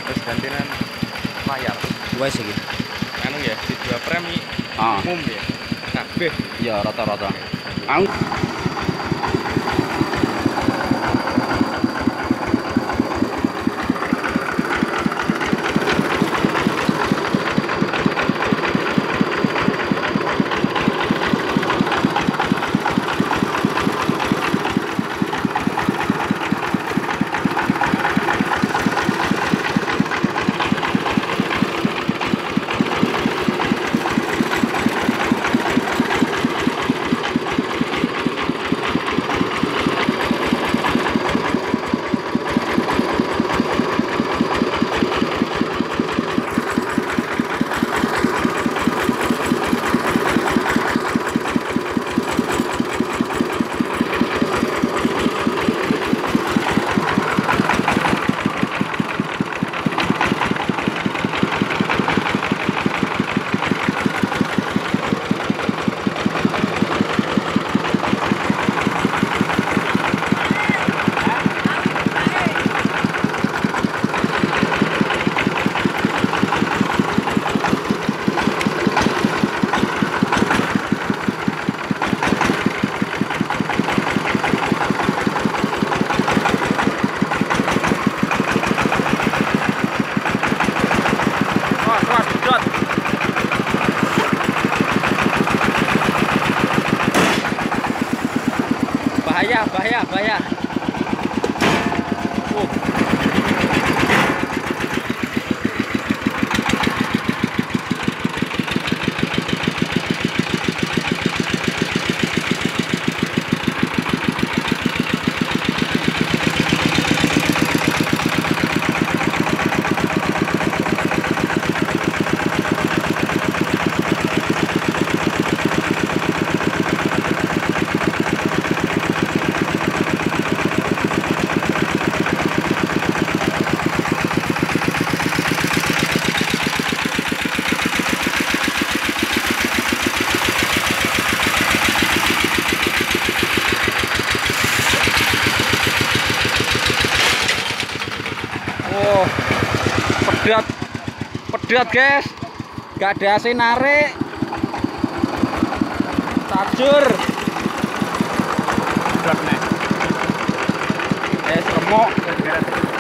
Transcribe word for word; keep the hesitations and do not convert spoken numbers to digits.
Terus gantian layar. Wes iki. Anu ya, di dua premi Ah, umum ya. Kabeh. iya rata-rata. Aku Wah, wah, sedot. Bahaya, bahaya, bahaya. Uh. Oh, pedot, pedot guys, gak ada asi narik, tajur, pedot nih, eh remuk.